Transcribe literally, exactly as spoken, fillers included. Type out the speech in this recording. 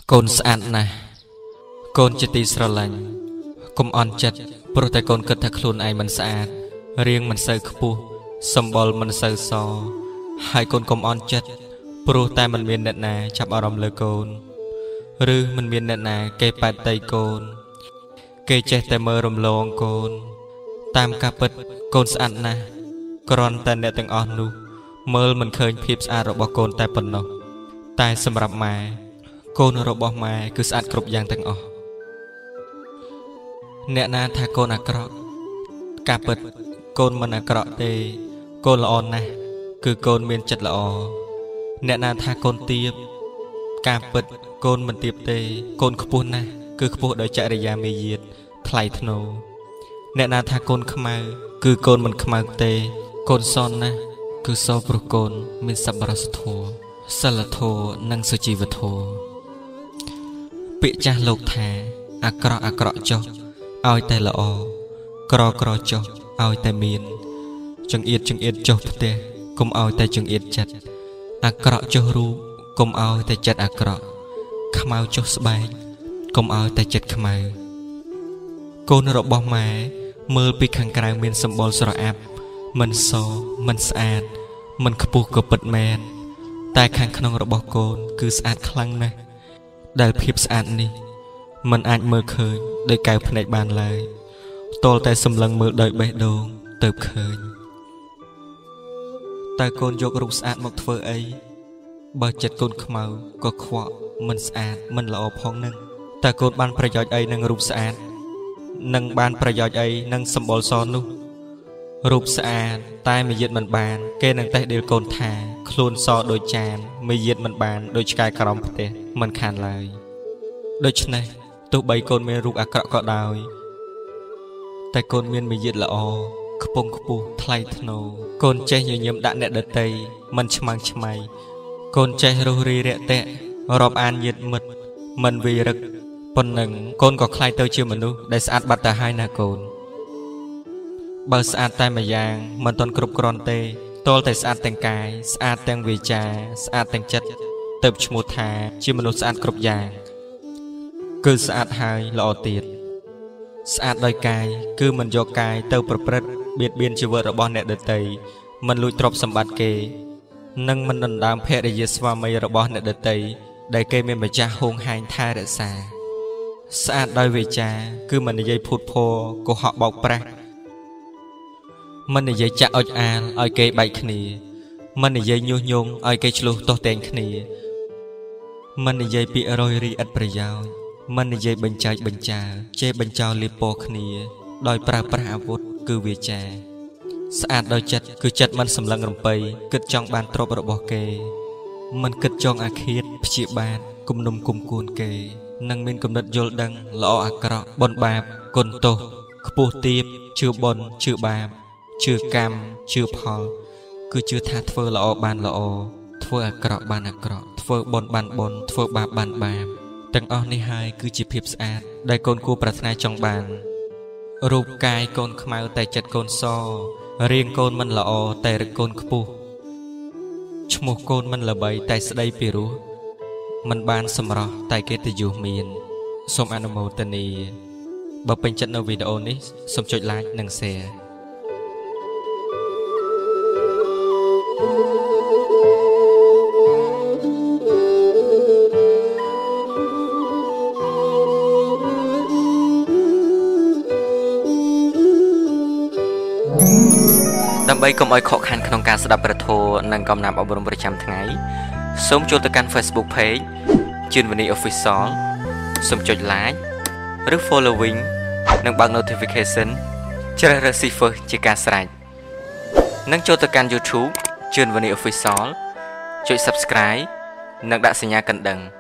កូនស្អាតណាស់កូនជាទីស្រឡាញ់កុំអន់ចិត្តព្រោះតែកូនគិតថាខ្លួនឯងមិនស្អាតរាងមិនសូវខ្ពស់សម្បុរមិនសូវសហើយកូនកុំអន់ចិត្តព្រោះតែមិនមានអ្នកណាចាប់អារម្មណ៍លើកូនឬមិនមានអ្នកណាគេប៉ែតតីកូនគេចេះតែមើលរំលងកូនតាមការពិតកូនស្អាតណាស់គ្រាន់តែអ្នកទាំងអស់នោះមើលមិនឃើញភាពស្អាតរបស់កូនតែប៉ុណ្ណោះតែសម្រាប់ម៉ែកូនរបស់ម៉ែគឺស្អាតគ្រប់យ៉ាងទាំងអស់អ្នកណាថាកូនអាក្រក់ការពិតកូនមិនអាក្រក់ទេកូនល្អណាស់គឺកូនមានចិត្តល្អអ្នកណាថាកូនទាបការពិតកូនមិនទាបទេកូនខ្ពស់ណាស់គឺខ្ពស់ដោយចរិយាមាយាទថ្លៃថ្នូរអ្នកណាថាកូនខ្មៅគឺកូនមិនខ្មៅទេកូនសណាស់គឺសព្រោះកូនមានសប្បុរសធម៌សិលធម៌និងសុជីវធម៌ពាក្យចាស់លោកថាអាក្រក់អាក្រក់ចុះឲ្យតែល្អក្រក្រចុះឲ្យតែមានចង្អៀតចង្អៀតចុះផ្ទះកុំឲ្យតែចង្អៀតចិត្តអាក្រក់ចុះរូបកុំឲ្យតែចិត្តអាក្រក់ខ្មៅចុះស្បែកកុំឲ្យតែចិត្តខ្មៅកូនរបស់ម៉ែមើលពីខាងក្រៅមានសម្បុរស្រអាប់មិនសមិនស្អាតមិនខ្ពស់ក៏ពិតមែនតែខាងក្នុងរបស់កូនគឺស្អាតខ្លាំងណាស់ដែលភាពស្អាតនេះมันអាចមើលឃើញដោយកែវភ្នែកបានឡើយតលតែសម្លឹងមើលដោយបេះដូងទៅឃើញតើកូនយករូបស្អាតមកធ្វើអីបើចិត្តកូនខ្មៅក៏ខ្វក់មិនស្អាតមិនល្អផងនឹងតើកូនបានប្រយោជន៍អីនឹងរូបស្អាតនឹងបានប្រយោជន៍អីនឹងសម្បុរសនោះរូបស្អាតតែមាយាទមិនបានគេនឹងតេះដៀលកូនថាខ្លួនសដូចចានមាយាទមិនបានដូចឆ្កែក្រោមផ្ទះមិនខានឡើយដូច្នេះទោះបីកូនមានរូបអាក្រក់ក៏ដោយតែកូនមានមាយាទល្អខ្ពង់ខ្ពស់ថ្លៃថ្នូរកូនចេះញញឹមដាក់អ្នកដទៃមិនឆ្មាំងឆ្មៃកូនចេះរុះរីរាក់ទាក់រាប់អានញាតិមិត្តមិនវិរឹកប៉ុណ្ណឹងកូនក៏ខ្លាយទៅជាមនុស្សដែលស្អាតបាត់ទៅហើយណាកូនបើស្អាតតែមួយយ៉ាងមិនទាន់គ្រប់គ្រាន់ទេទាល់តែស្អាតទាំងកាយស្អាតទាំងវាចាស្អាតទាំងចិត្តទើបឈ្មោះថាជាមនុស្សស្អាតគ្រប់យ៉ាងគឺស្អាតហើយល្អទៀតស្អាតដោយកាយគឺមិនយកកាយទៅប្រព្រឹត្តបៀតបៀនជីវិតរបស់អ្នកដទៃមិនលួចទ្រព្យសម្បត្តិគេនិងមិនដណ្ដើមភរិយាស្វាមីរបស់អ្នកដទៃដែលគេមានម្ចាស់ហួងហែងថែរក្សាស្អាតដោយវាចាគឺមិននិយាយភូតភរកុហកបោកប្រាស់មិននិយាយចាក់អុចអាលឲ្យគេបែកគ្នាមិននិយាយញុះញង់ឲ្យគេឆ្លោះទាស់តែងគ្នាមិននិយាយពាក្យរយរីឥតប្រយោជន៍មិននិយាយបញ្ចែកបញ្ចាជេរបញ្ចោលលាបពណ៌គ្នាដោយប្រើប្រាស់អាវុធគឺវាចាស្អាតដោយចិត្តគឺចិត្តមិនសម្លឹងរំពៃគិតចង់បានទ្រព្យរបស់គេមិនគិតចង់អាឃាតព្យាបាទគំនុំគុំគួនគេនិងមានគំនិតយល់ដឹងល្អអាក្រក់បុណ្យបាបគុណទោសខ្ពស់ទាបជឿបុណ្យជឿបាបជឿកម្មជឿផលគឺជឿថាធ្វើល្អបានល្អធ្វើអាក្រក់បានអាក្រក់ធ្វើបុណ្យបានបុណ្យធ្វើបាបបានបាបទាំងអស់នេះហើយគឺជាភាពស្អាតដែលកូនគួរប្រាថ្នាចង់បានរូបកាយកូនខ្មៅតែចិត្តកូនសរាងកូនមិនល្អតែរឹកកូនខ្ពស់ឈ្មោះកូនមិនល្បីតែស្ដីពីរោះមិនបានសម្រស់តែកិត្តិយសមានសូមអនុមោទនាបើពេញចិត្តនៅវីដេអូនេះសូមចុច like និង shareដើម្បីកុំឲ្យខកខានក្នុងការស្ដាប់ព្រះធម៌និងកំណាព្យអប់រំប្រចាំថ្ងៃសូមចូលទៅកាន់ Facebook Page ជឿនវនី Official សូមចុច Like ឬ Following និងបើក Notification ជ្រើសរើស See First ជាការស្រេចនិងចូលទៅកាន់ YouTube ជឿនវនី Official ចុច Subscribe និងដាក់សញ្ញាកណ្ដឹង